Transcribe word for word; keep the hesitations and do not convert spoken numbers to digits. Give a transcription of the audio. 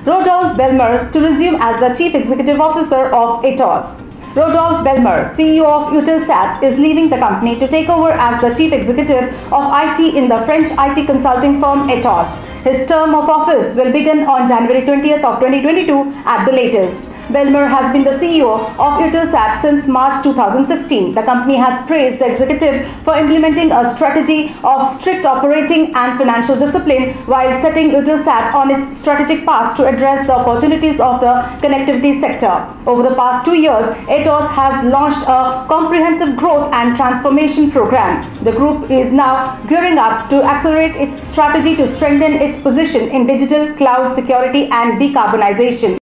Rodolphe Belmer to resume as the Chief Executive Officer of Atos. Rodolphe Belmer, C E O of Eutelsat, is leaving the company to take over as the Chief Executive of I T in the French I T consulting firm Atos. His term of office will begin on January twentieth of twenty twenty-two at the latest. Belmer has been the C E O of Eutelsat since March two thousand sixteen. The company has praised the executive for implementing a strategy of strict operating and financial discipline while setting Eutelsat on its strategic path to address the opportunities of the connectivity sector. Over the past two years, Atos has launched a comprehensive growth and transformation program. The group is now gearing up to accelerate its strategy to strengthen its position in digital, cloud, security and decarbonization.